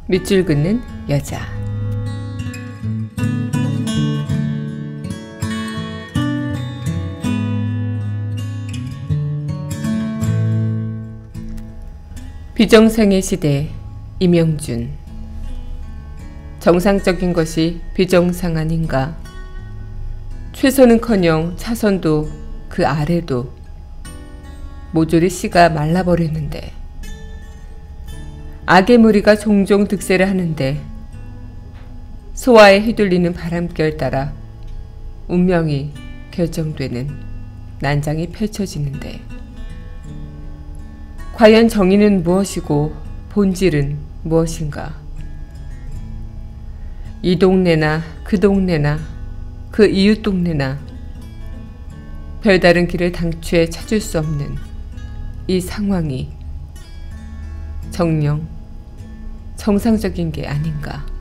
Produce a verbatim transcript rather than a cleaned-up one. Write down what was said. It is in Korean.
밑줄 긋는 여자. 비정상의 시대, 임영준. 정상적인 것이 비정상 아닌가? 최선은커녕 차선도 그 아래도 모조리 씨가 말라버렸는데, 악의 무리가 종종 득세를 하는데 소화에 휘둘리는 바람결 따라 운명이 결정되는 난장이 펼쳐지는데, 과연 정의는 무엇이고 본질은 무엇인가? 이 동네나 그 동네나 그 이웃 동네나 별다른 길을 당초에 찾을 수 없는 이 상황이 정녕 정상적인 게 아닌가?